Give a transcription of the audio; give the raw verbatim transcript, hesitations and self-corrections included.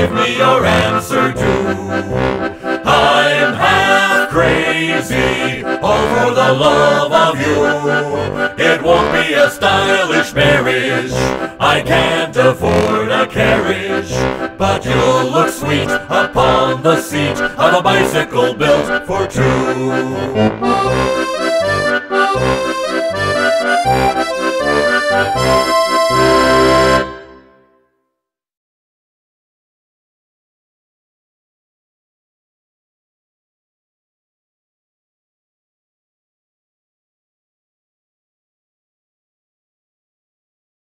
give me your answer too. I'm half crazy over the love of you. It won't be a stylish marriage, I can't afford a carriage, but you'll look sweet upon the seat of a bicycle built for two.